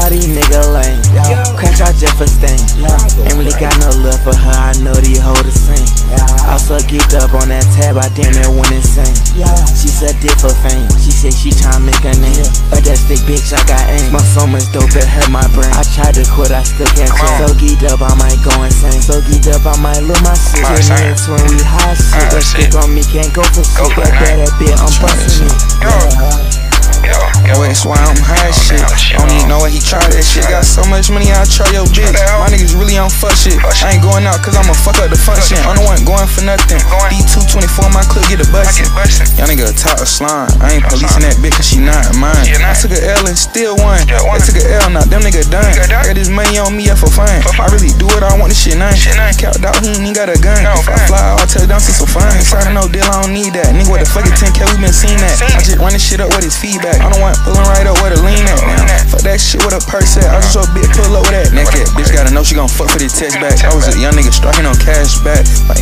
all these niggas lame. Crash out just for stain. Ain't really got no love for her, I know these hoes the same. Also geeked up on that tab, I damn near went insane. She said dick for fame, she said she tryna make a name. But that stick bitch, I got aim. My so much dope, it hurt my brain. I tried to quit, I still can't change. So geeked up, I might go insane. So geeked up, I might lose my shit. Hit minutes when we hot shit. That stick on me, can't go for shit. That bitch, I'm bustin' it. That's why I'm high shit. Don't even know what he tried that shit. Got so much money, I'll try your bitch. My niggas really on fuck shit. I ain't going out cause I'ma fuck up the function. I'm the one going for nothing. D224 my clip, get a bustin'. Y'all nigga talk a slime. I ain't policing that bitch cause she not mine. I took a L and still won. I took a L, now them nigga done. Got this money on me up for fun. I really do what I want, this shit nice. Capped out, he ain't got a gun. If I fly, I'll tell down, see some fun. Inside of no deal, I don't need that. Nigga, what the fuck is 10K, we been seeing that. I just run this shit up with his feedback. I'm the one pulling right up where the lean at now. Fuck that shit with a purse at. I just so big pull up with that naked. Bitch gotta know she gon' fuck for the text back. I was a young nigga striking on cash back.